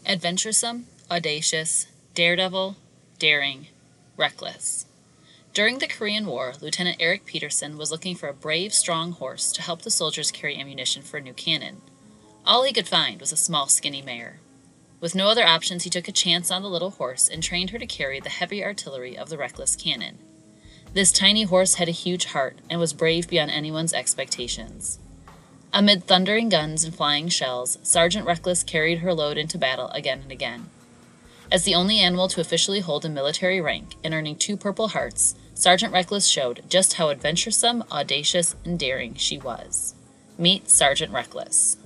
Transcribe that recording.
Adventuresome, audacious, daredevil, daring, reckless. During the Korean War, Lieutenant Eric Peterson was looking for a brave, strong horse to help the soldiers carry ammunition for a new cannon. All he could find was a small, skinny mare. With no other options, he took a chance on the little horse and trained her to carry the heavy artillery of the reckless cannon. This tiny horse had a huge heart and was brave beyond anyone's expectations. Amid thundering guns and flying shells, Sergeant Reckless carried her load into battle again and again. As the only animal to officially hold a military rank and earning 2 Purple Hearts, Sergeant Reckless showed just how adventuresome, audacious, and daring she was. Meet Sergeant Reckless.